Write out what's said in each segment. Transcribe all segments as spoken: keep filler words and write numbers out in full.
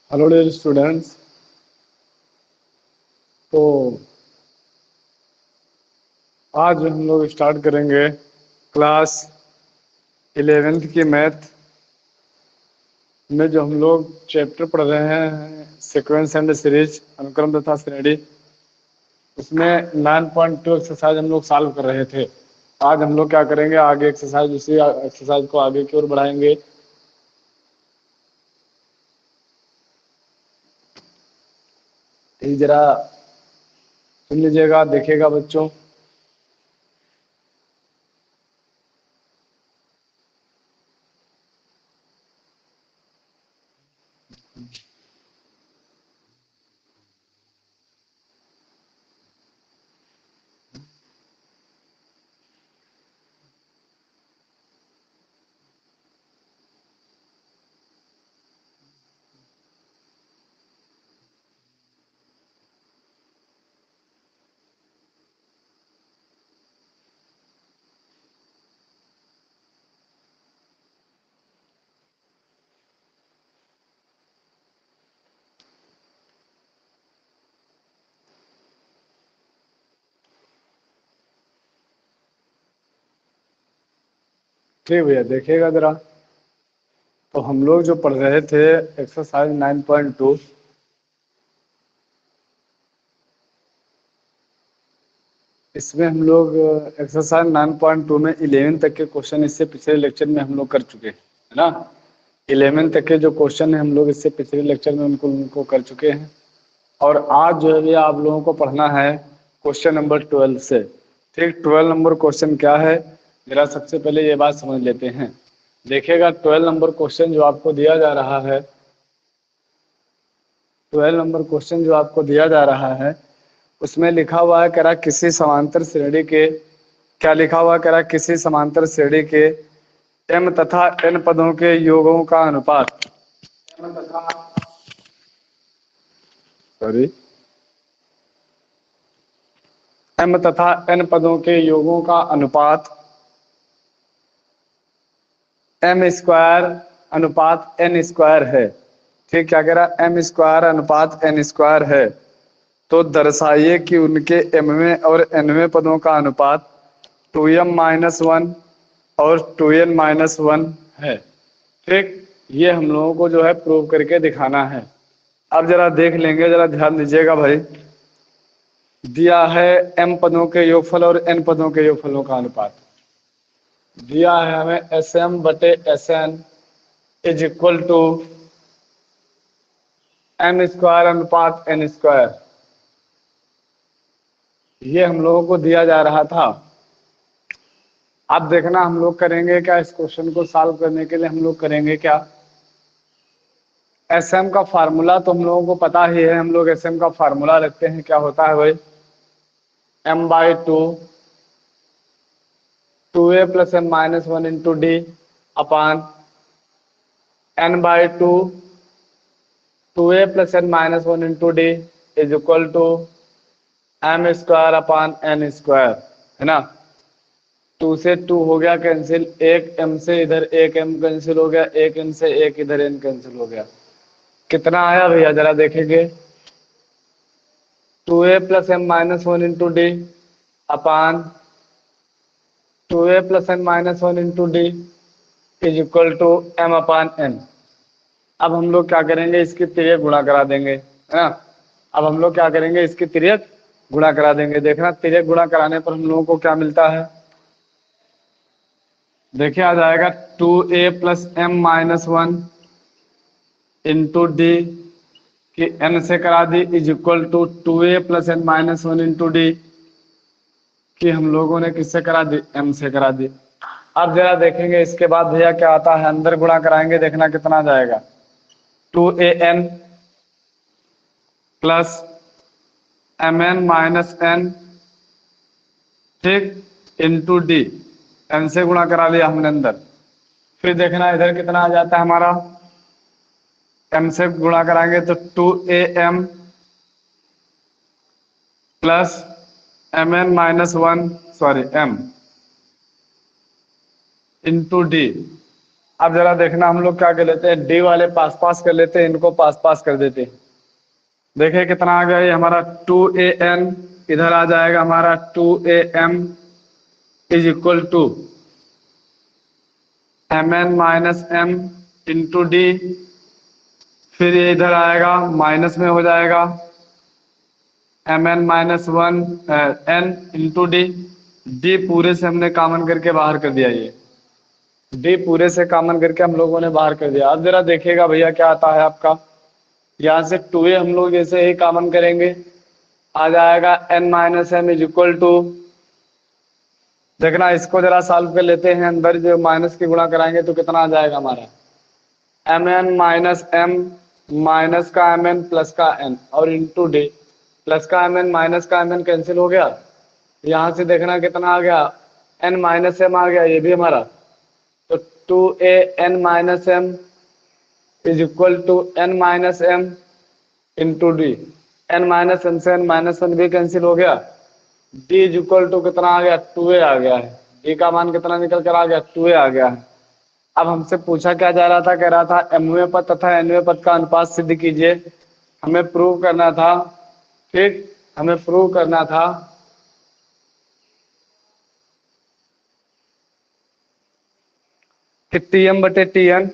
Hello dear students. तो आज हम लोग स्टार्ट करेंगे क्लास इलेवेंथ की मैथ में जो हम लोग चैप्टर पढ़ रहे हैं सीक्वेंस एंड सीरीज, अनुक्रम तथा श्रेणी। उसमें नाइन पॉइंट टू एक्सरसाइज हम लोग सॉल्व कर रहे थे। आज हम लोग क्या करेंगे, आगे एक्सरसाइज उसी एक्सरसाइज को आगे की ओर बढ़ाएंगे। जरा सुन लीजिएगा, देखिएगा बच्चों। ठीक भैया, देखिएगा जरा। तो हम लोग जो पढ़ रहे थे एक्सरसाइज नाइन पॉइंट टू, इसमें हम लोग एक्सरसाइज नाइन पॉइंट टू में इलेवन तक के क्वेश्चन इससे पिछले लेक्चर में हम लोग कर चुके हैं, है ना। इलेवन तक के जो क्वेश्चन है हम लोग इससे पिछले लेक्चर में उनको उनको कर चुके हैं। और आज जो है ये आप लोगों को पढ़ना है क्वेश्चन नंबर ट्वेल्व से। ठीक, ट्वेल्व नंबर क्वेश्चन क्या है, जरा सबसे पहले ये बात समझ लेते हैं। देखिएगा, ट्वेल्व नंबर क्वेश्चन जो आपको दिया जा रहा है, ट्वेल्व नंबर क्वेश्चन जो आपको दिया जा रहा है उसमें लिखा हुआ है, कह रहा किसी समांतर श्रेणी के, क्या लिखा हुआ है, कह रहा किसी समांतर श्रेणी के एम तथा एन पदों के योगों का अनुपात, एम तथा सॉरी एम तथा एन पदों के योगों का अनुपात एम स्क्वायर अनुपात एन स्क्वायर है। ठीक, क्या कह रहा, एम स्क्वायर अनुपात एन स्क्वायर है। तो दर्शाइए कि उनके एमवें और एनवें पदों का अनुपात टू एम माइनस वन और टू एन माइनस वन है। ठीक, ये हम लोगों को जो है प्रूव करके दिखाना है। अब जरा देख लेंगे, जरा ध्यान दीजिएगा भाई। दिया है एम पदों के योगफल और एन पदों के योगफलों का अनुपात। दिया है हमें एस एम बटे S N is equal to M square अनुपात एन स्क्वायर। ये हम लोगों को दिया जा रहा था। अब देखना हम लोग करेंगे क्या, इस क्वेश्चन को सॉल्व करने के लिए हम लोग करेंगे क्या। एस एम का फार्मूला तो हम लोगों को पता ही है, हम लोग एस एम का फार्मूला रखते हैं। क्या होता है भाई, M by two two A plus N minus one into D upon N by two two A plus N minus one into D is equal to M square upon N square, है ना। To से to हो गया cancel, एक M से इधर एक M cancel हो गया, एक एन से एक इधर एन कैंसिल हो गया। कितना आया भैया, जरा देखेंगे। Two A plus M minus one into D upon two A plus N minus one into D is equal to M upon N. अब हम लोग क्या करेंगे, इसकी तिर्यक गुणा करा देंगे, है ना। अब हम लोग क्या करेंगे, इसकी तिर्यक गुणा करा देंगे। देखना तिर्यक गुणा कराने पर हम लोगों को क्या मिलता है। देखिए आ जाएगा टू ए plus M minus one into D कि एन से करा दी is equal to two A plus N minus one into D कि हम लोगों ने किससे करा दी, एम से करा दी। अब जरा देखेंगे इसके बाद भैया क्या आता है, अंदर गुणा कराएंगे, देखना कितना जाएगा। टू ए N plus M N minus N, ठीक, इंटू डी, एन से गुणा करा लिया हमने अंदर। फिर देखना इधर कितना आ जाता है हमारा, एम से गुणा कराएंगे तो two A M plus M N minus one sorry M into D अब जरा देखना, हम लोग क्या कर लेते हैं, डी वाले पास पास कर लेते हैं, इनको पास पास कर देते हैं। देखिए कितना आ गया ये हमारा टू ए एन, इधर आ जाएगा हमारा two A M is equal to M N minus M into D, फिर ये इधर आएगा माइनस में हो जाएगा M N minus one N into D, D पूरे से हमने कॉमन करके बाहर कर दिया, ये डी पूरे से कॉमन करके हम लोगों ने बाहर कर दिया। अब जरा देखिएगा भैया क्या आता है आपका, यहाँ से टू ए हम लोग जैसे ही कॉमन करेंगे आ जाएगा n minus m is equal to, देखना इसको जरा सॉल्व कर लेते हैं, अंदर जो माइनस की गुणा कराएंगे तो कितना आ जाएगा हमारा m N minus m minus का एम एन प्लस का एन और इंटू डी, प्लस का एम एन माइनस का एम एन कैंसिल हो गया, यहाँ से देखना कितना आ गया एन माइनस एम आ गया ये भी हमारा, तो two A n minus m is equal to N minus M into D, n minus m से एन माइनस वन भी कैंसिल हो गया, डी इज इक्वल टू कितना आ गया टू ए आ गया है, डी का मान कितना निकल कर आ गया टू ए आ गया है। अब हमसे पूछा क्या जा रहा था, कह रहा था एमवें पद तथा एनवें पद का अनुपात सिद्ध कीजिए, हमें प्रूव करना था, ठीक, हमें प्रूव करना था कि टी एम बटे t n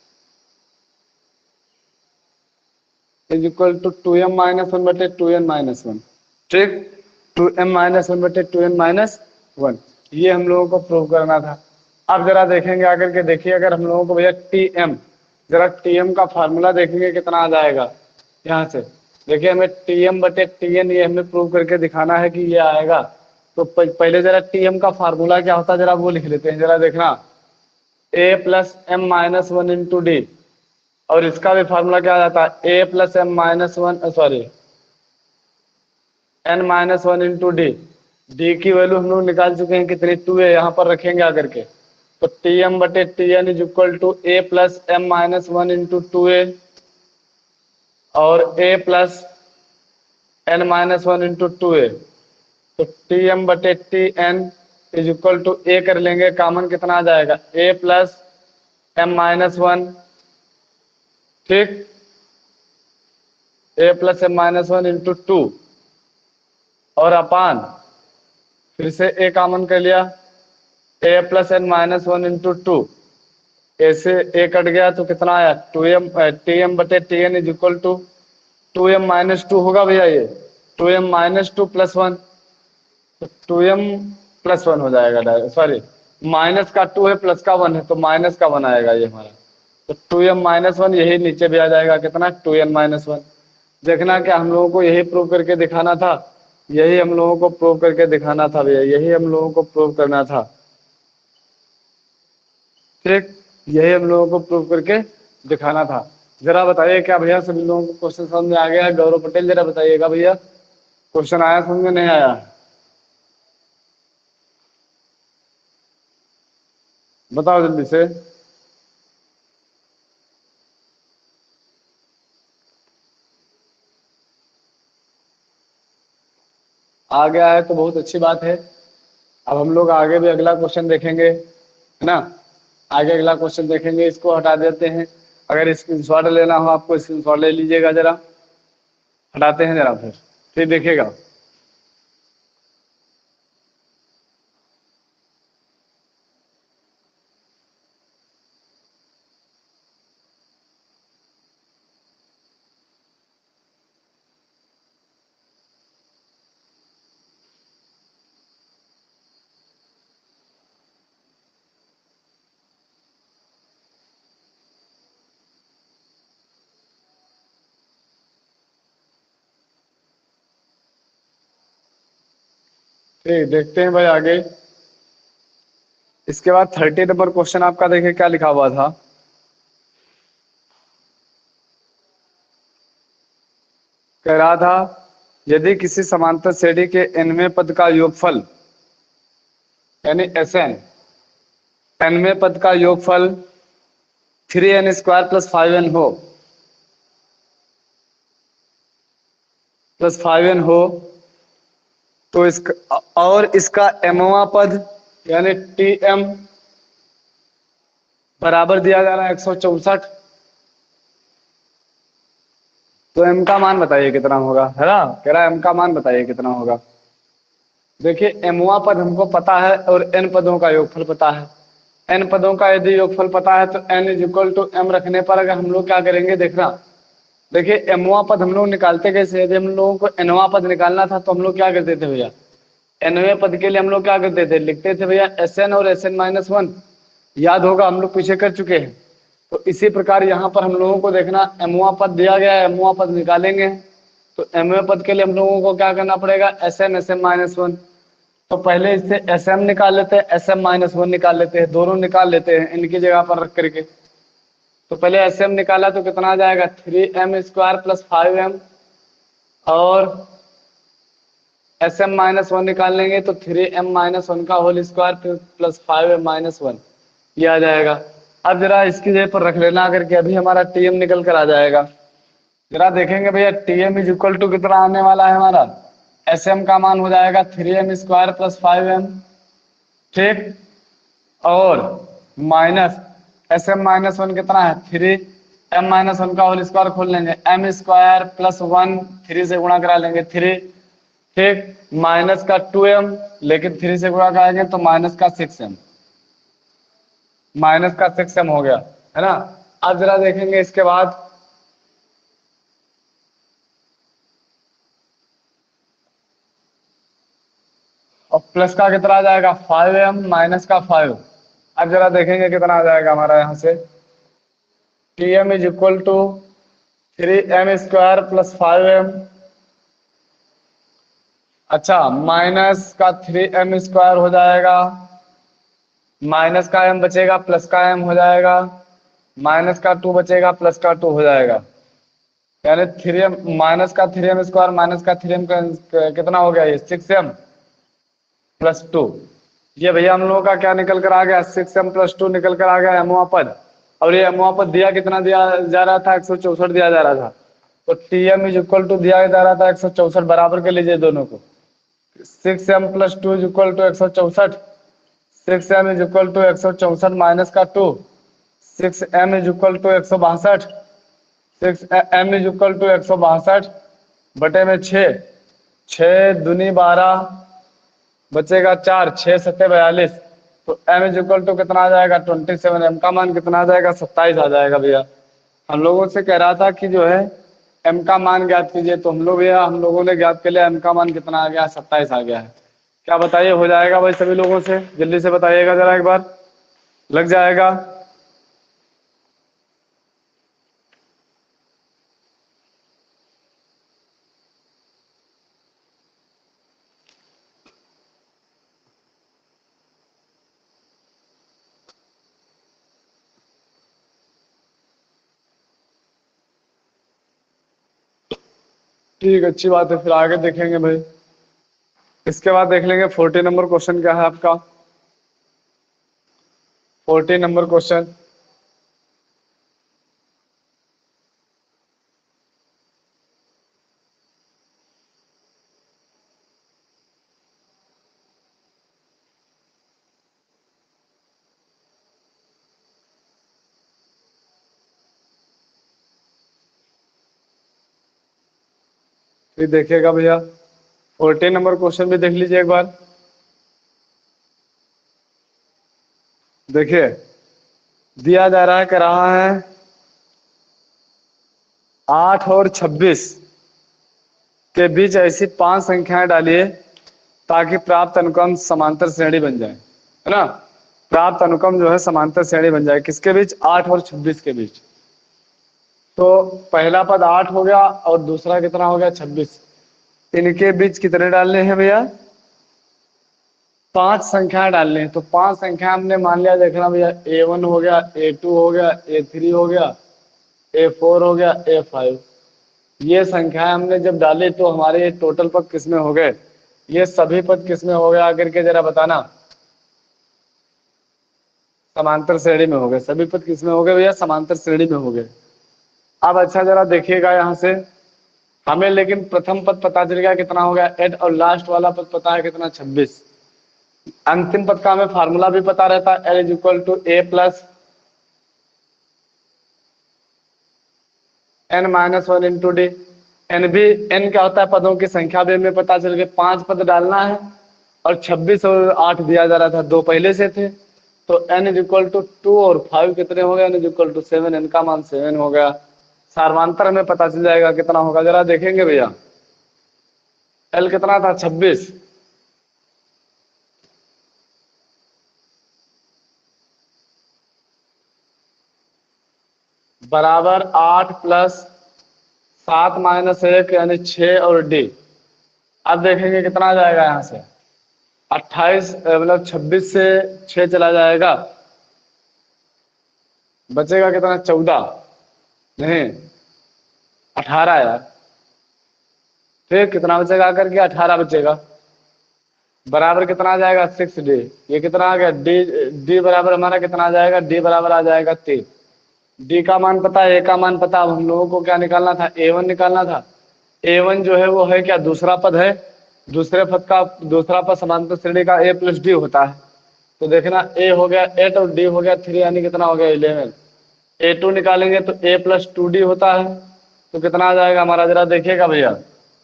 is equal to two M minus one बटे टू एन माइनस वन, ठीक, टू एम माइनस वन बटे टू एन माइनस वन, ये हम लोगों को प्रूव करना था। अब जरा देखेंगे आकर के, देखिए अगर हम लोगों को भैया टी एम, जरा टी एम का फार्मूला देखेंगे कितना आ जाएगा, यहाँ से देखिए हमें टी एम बटे टी एन ये हमें प्रूव करके दिखाना है कि ये आएगा, तो पहले जरा टी एम का फार्मूला क्या होता है जरा वो लिख लेते हैं, जरा देखना a plus M minus one into d, और इसका भी फार्मूला क्या आ जाता है a plus M minus one sorry n minus one into D, d की वैल्यू हम लोग निकाल चुके हैं कितनी टू है, यहाँ पर रखेंगे आकर के, तो टी एम बटे t n is equal to A plus M minus one into two a और a plus N minus one into two a, तो टी एम बटे t n is equal to a कर लेंगे, common कितना आ जाएगा a plus M minus one, ठीक, a plus M minus one into two और अपान फिर से ए कॉमन कर लिया a plus N minus one into two, a से ए कट गया तो कितना आया टू एम, टी एम बटे t n is equal to two M minus two होगा भैया, ये two M minus two plus one, तो टू एम प्लस वन हो जाएगा, सॉरी माइनस का टू है प्लस का वन है तो माइनस का वन आएगा ये हमारा, तो टू एम माइनस वन यही नीचे भी आ जाएगा कितना टू एन माइनस वन। देखना क्या हम लोगों को यही प्रूव करके दिखाना था, यही हम लोगों को प्रूव करके दिखाना था भैया, यही हम लोगों को प्रूव करना था, ठीक, यही हम लोगों को प्रूव करके दिखाना था। जरा बताइए क्या भैया सभी लोगों को क्वेश्चन समझ में आ गया है? गौरव पटेल जरा बताइएगा भैया क्वेश्चन आया समझ में नहीं आया, बताओ जल्दी से। आ गया है तो बहुत अच्छी बात है। अब हम लोग आगे भी अगला क्वेश्चन देखेंगे, है ना, आगे अगला क्वेश्चन देखेंगे, इसको हटा देते हैं, अगर स्क्रीनशॉट लेना हो आपको स्क्रीनशॉट ले लीजिएगा, जरा हटाते हैं जरा, फिर फिर देखिएगा। ठीक, देखते हैं भाई आगे। इसके बाद थर्टी नंबर क्वेश्चन आपका देखिए क्या लिखा हुआ था, कह रहा था यदि किसी समांतर श्रेणी के एनवें पद का योगफल यानी एस एन, एनवें पद का योगफल three n square plus five n हो प्लस फाइव एन हो तो इसका और इसका एमवा पद यानी टी एम बराबर दिया जा रहा है एक सौ चौसठ। तो m का मान बताइए कितना होगा, है ना, कह रहा है m का मान बताइए कितना होगा। देखिए mवा पद हमको पता है और n पदों का योगफल पता है। n पदों का यदि योगफल पता है तो n is equal to m रखने पर अगर हम लोग क्या करेंगे देखना। देखिए mवा पद हम लोग निकालते कैसे, यदि हम लोगों को nवा पद निकालना था तो हम लोग क्या करते थे भैया, nवें पद के लिए हम लोग क्या करते थे, लिखते थे भैया Sn और Sn माइनस वन, याद होगा हम लोग पीछे कर चुके हैं। तो इसी प्रकार यहाँ पर हम लोगों को देखना mवा पद दिया गया है, mवा पद निकालेंगे तो mवें पद के लिए हम लोगों को क्या करना पड़ेगा, Sn Sm माइनस वन। तो पहले इससे Sm निकाल लेते हैं, Sm माइनस वन निकाल लेते हैं, दोनों निकाल लेते हैं इनकी जगह पर रख करके। तो पहले Sm निकाला तो कितना आ जाएगा, three m square plus five m, और Sm माइनस वन निकाल लेंगे तो थ्री एम माइनस वन का whole square plus five m minus one, ये आ जाएगा। अब जरा इसकी जगह पर रख लेना करके, अभी हमारा Tm निकल कर आ जाएगा। जरा देखेंगे भैया Tm इज इक्वल टू कितना आने वाला है हमारा, Sm का मान हो जाएगा three m square plus five m, ठीक, और माइनस Sm माइनस वन कितना है, थ्री एम माइनस वन का होल स्क्वायर खोल लेंगे, m square plus one, three से गुणा करा लेंगे थ्री, ठीक, माइनस का टू एम, लेकिन थ्री से गुणा कराएंगे तो माइनस का सिक्स एम, माइनस का सिक्स एम हो गया, है ना। अब जरा देखेंगे इसके बाद, और प्लस का कितना आ जाएगा, फाइव एम माइनस का फाइव। अब जरा देखेंगे कितना आ जाएगा हमारा यहाँ से, t m is equal to three m square plus five m, अच्छा माइनस का थ्री एम स्क्वायर हो जाएगा, माइनस का एम बचेगा प्लस का एम हो जाएगा, माइनस का टू बचेगा प्लस का टू हो जाएगा, यानी थ्री एम माइनस का थ्री एम स्क्वायर माइनस का थ्री एम कितना हो गया, ये सिक्स एम प्लस टू। ये भैया हम लोगों का क्या निकल कर आ गया, सिक्स एम प्लस टू निकल कर आ गया एमवा पद। और ये एमवा पद दिया कितना दिया जा रहा था, एक सौ चौसठ दिया जा रहा था। तो t m is equal to दिया जा रहा था एक सौ चौसठ, बराबर कर लीजिए दोनों को, six m plus two is equal to एक सौ चौसठ, six m is equal to एक सौ चौसठ माइनस का two, six m is equal to एक सौ बासठ, six m is equal to एक सौ बासठ बटे में छः, छः दूनी बारह, बचेगा चार, छः सत्ते बयालीस। तो m इज इक्वल टू कितना आ जाएगा, ट्वेंटी सेवन, m का मान कितना आ जाएगा, सत्ताईस आ जाएगा भैया। हम लोगों से कह रहा था कि जो है m का मान ज्ञात कीजिए, तो हम लोग भैया हम लोगों ने ज्ञात कर लिया, m का मान कितना आ गया, सत्ताईस आ गया है। क्या बताइए, हो जाएगा भाई सभी लोगों से, जल्दी से बताइएगा जरा एक बार, लग जाएगा। ठीक, अच्छी बात है, फिर आगे देखेंगे भाई। इसके बाद देख लेंगे फोर्टी नंबर क्वेश्चन क्या है आपका, फोर्टी नंबर क्वेश्चन। फिर देखिएगा भैया, फोर्टी नंबर क्वेश्चन भी देख लीजिए एक बार। देखिए दिया जा रहा है, कह रहा है आठ और छब्बीस के बीच ऐसी पांच संख्याएं डालिए ताकि प्राप्त अनुक्रम समांतर श्रेणी बन जाए, है ना। प्राप्त अनुक्रम जो है समांतर श्रेणी बन जाए, किसके बीच, आठ और छब्बीस के बीच। तो पहला पद आठ हो गया और दूसरा कितना हो गया, छब्बीस। इनके बीच कितने डालने हैं भैया, पांच संख्याएं डालने हैं। तो पांच संख्या हमने मान लिया, देखना भैया, ए वन हो गया, ए टू हो गया, ए थ्री हो गया, ए फोर हो गया, ए फाइव। ये संख्याएं हमने जब डाली तो हमारे टोटल पद किसमें हो गए, ये सभी पद किसमें हो गया करके जरा बताना, समांतर श्रेणी में हो गए। सभी पद किसमें हो गए भैया, समांतर श्रेणी में हो गए। अब अच्छा जरा देखिएगा यहाँ से, हमें लेकिन प्रथम पद पता चल गया कितना हो गया एट, और लास्ट वाला पद पता है कितना, छब्बीस। अंतिम पद का हमें फार्मूला भी पता रहता है, l is equal to A plus N minus one into D. N भी एन क्या होता है, पदों की संख्या भी हमें पता चल गई, पांच पद डालना है और छब्बीस और आठ दिया जा रहा था, दो पहले से थे, तो n is equal to two और फाइव कितने हो गए, n is equal to seven, n का मान सेवन हो गया। सार्वंतर हमें पता चल जाएगा कितना होगा, जरा देखेंगे भैया। एल कितना था, छब्बीस, बराबर आठ प्लस सात माइनस एक यानी छः और डी। अब देखेंगे कितना आ जाएगा यहाँ से, अट्ठाईस मतलब छब्बीस से छः चला जाएगा, बचेगा कितना, चौदह नहीं अठारह यार, फिर कितना बचेगा करके, अठारह बचेगा, बराबर कितना आ जाएगा, सिक्स डी। ये कितना आ गया, डी डी बराबर हमारा कितना आ जाएगा, डी बराबर आ जाएगा तीन। डी का मान पता है, ए का मान पता, अब हम लोगों को क्या निकालना था, ए वन निकालना था। ए वन जो है वो है क्या, दूसरा पद है, दूसरे पद का दूसरा पद समांतर श्रेणी का ए प्लस डी होता है। तो देखना ए हो गया एट और डी हो गया थ्री, यानी कितना हो गया इलेवन। ए टू निकालेंगे तो ए प्लस टू डी होता है, तो कितना आ जाएगा हमारा, जरा देखिएगा भैया,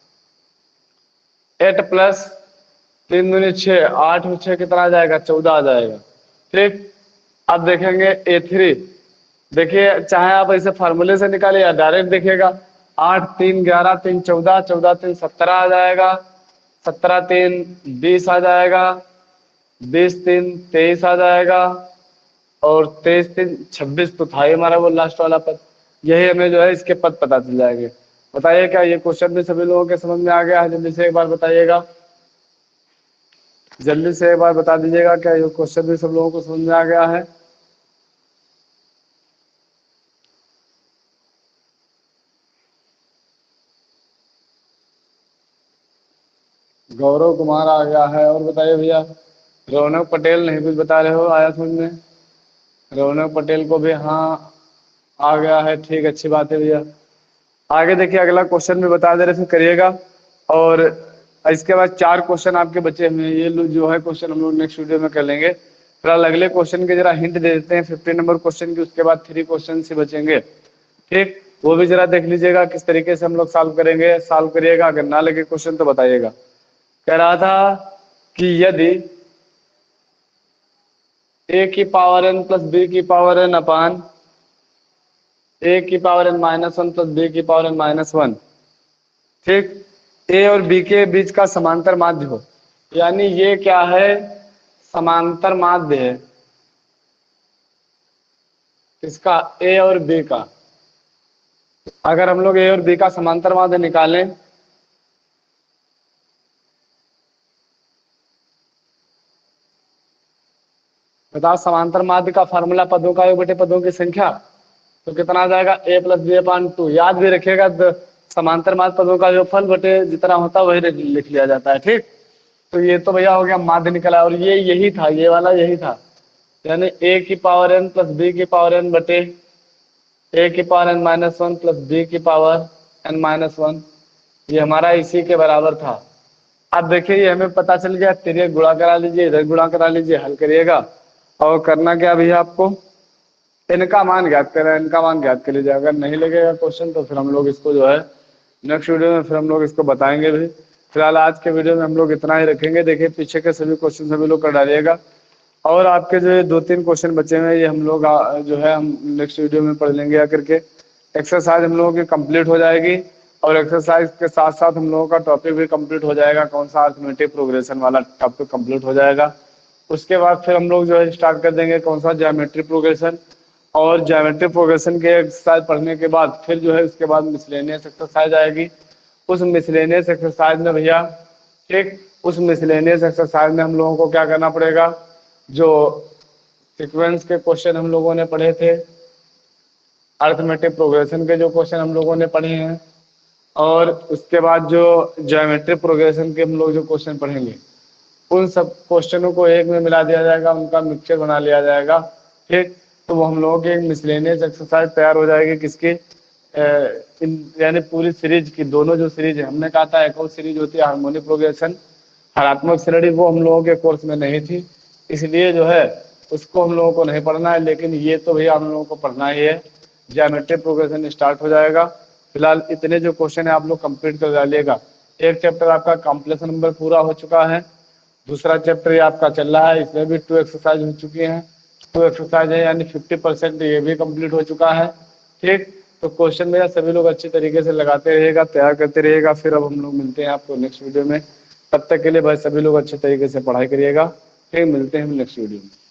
एट प्लस तीन दूनी छः, आठ और छः कितना आ जाएगा, चौदह आ जाएगा। ठीक, अब देखेंगे ए थ्री, देखिए चाहे आप ऐसे फार्मूले से निकालिए या डायरेक्ट देखिएगा, आठ तीन ग्यारह, तीन चौदह, चौदह तीन सत्रह आ जाएगा, सत्रह तीन बीस आ जाएगा, बीस तीन तेईस आ जाएगा, और तेईस तीन छब्बीस, तो था ही हमारा वो लास्ट वाला पद। यही हमें जो है इसके पद पता चल जाएंगे। बताइए क्या ये क्वेश्चन भी सभी लोगों के समझ में आ गया है, जल्दी से एक बार बताइएगा, जल्दी से एक बार बता दीजिएगा, क्या ये क्वेश्चन भी सब लोगों को समझ में आ गया है। गौरव कुमार आ गया है, और बताइए भैया, रौनक पटेल नहीं कुछ बता रहे हो, आया समझ में, रौनक पटेल को भी हाँ आ गया है, ठीक, अच्छी बात है भैया। आगे देखिए अगला क्वेश्चन भी बता दे रहे थे, करिएगा। और इसके बाद चार क्वेश्चन आपके बचे हुए हैं, ये जो है क्वेश्चन हम लोग नेक्स्ट वीडियो में कर लेंगे। फिलहाल अगले क्वेश्चन के जरा हिंट दे देते हैं, फिफ्टी नंबर क्वेश्चन की, उसके बाद थ्री क्वेश्चन से बचेंगे, ठीक, वो भी जरा देख लीजिएगा किस तरीके से हम लोग सॉल्व करेंगे, सॉल्व करिएगा, अगर ना लगे क्वेश्चन तो बताइएगा। कह रहा था कि यदि ए की पावर एन प्लस बी की पावर एन अपान ए की power n minus one plus b की पावर एन माइनस वन, ठीक, ए और बी के बीच का समांतर माध्य हो, यानी ये क्या है, समांतर माध्य है इसका, ए और बी का। अगर हम लोग ए और बी का समांतर माध्य निकालें, बताओ समांतर माध्य का फार्मूला पदों का योग बटे पदों की संख्या, तो कितना आ जाएगा, a plus b upon two. याद भी रखिएगा, समांतर माध्य पदों का योगफल बटे जितना होता है वही लिख लिया जाता है, ठीक। तो ये तो भैया हो गया माध्य निकला, और ये यही था, ये वाला यही था, यानी ए की पावर एन प्लस बी की पावर एन बटे ए की power n minus one plus b की पावर एन माइनस वन, ये हमारा इसी के बराबर था। अब देखिए ये हमें पता चल गया, तेरे गुणा करा लीजिए, इधर गुणा करा लीजिए, हल करिएगा। और करना क्या भैया आपको, इनका मान ज्ञात करना है, इनका मान ज्ञात कर लीजिए। अगर नहीं लगेगा क्वेश्चन तो फिर हम लोग इसको जो है नेक्स्ट वीडियो में फिर हम लोग इसको बताएंगे भी। फिलहाल आज के वीडियो में हम लोग इतना ही रखेंगे। देखिए पीछे के सभी क्वेश्चन सभी लोग कर डालिएगा, और आपके जो दो तीन क्वेश्चन बचे हुए हैं ये हम लोग जो है हम नेक्स्ट वीडियो में पढ़ लेंगे आकर के। एक्सरसाइज हम लोगों की कंप्लीट हो जाएगी, और एक्सरसाइज के साथ साथ हम लोगों का टॉपिक भी कंप्लीट हो जाएगा, कौन सा अरिथमेटिक प्रोग्रेशन वाला टॉपिक कंप्लीट हो जाएगा। उसके बाद फिर हम लोग जो है स्टार्ट कर देंगे कौन सा, ज्योमेट्री प्रोग्रेशन। और ज्योमेट्री प्रोग्रेशन के एक्सरसाइज पढ़ने के बाद फिर जो है उसके बाद मिसलेनियस एक्सरसाइज आएगी। उस मिसलेनियस एक्सरसाइज में भैया, ठीक, उस मिसलेनियस एक्सरसाइज में हम लोगों को क्या करना पड़ेगा, जो सीक्वेंस के क्वेश्चन हम लोगों ने पढ़े थे, अरिथमेटिक प्रोग्रेशन के जो क्वेश्चन हम लोगों ने पढ़े हैं, और उसके बाद जो ज्योमेट्री प्रोग्रेशन के हम लोग जो क्वेश्चन पढ़ेंगे, उन सब क्वेश्चनों को एक में मिला दिया जाएगा, उनका मिक्सचर बना लिया जाएगा, ठीक। तो वो हम लोगों की एक मिसलेनियस एक्सरसाइज तैयार हो जाएगी, किसकी, यानी पूरी सीरीज की, दोनों जो सीरीज है, हमने कहा था एक और सीरीज होती है हार्मोनिक प्रोग्रेशन, हरात्मक श्रेणी, वो हम लोगों के कोर्स में नहीं थी, इसलिए जो है उसको हम लोगों को नहीं पढ़ना है। लेकिन ये तो भैया हम लोगों को पढ़ना ही है। ज्योमेट्री प्रोग्रेशन स्टार्ट हो जाएगा, फिलहाल इतने जो क्वेश्चन है आप लोग कंप्लीट कर डालिएगा। एक चैप्टर आपका कॉम्प्लेक्स नंबर पूरा हो चुका है, दूसरा चैप्टर ये आपका चल रहा है, इसमें भी टू एक्सरसाइज हो चुकी हैं, टू एक्सरसाइज है यानी फिफ्टी परसेंट ये भी कंप्लीट हो चुका है। ठीक, तो क्वेश्चन मेरा सभी लोग अच्छे तरीके से लगाते रहिएगा, तैयार करते रहिएगा। फिर अब हम लोग मिलते हैं आपको नेक्स्ट वीडियो में। तब तक के लिए भाई सभी लोग अच्छे तरीके से पढ़ाई करिएगा। फिर मिलते हैं नेक्स्ट वीडियो में।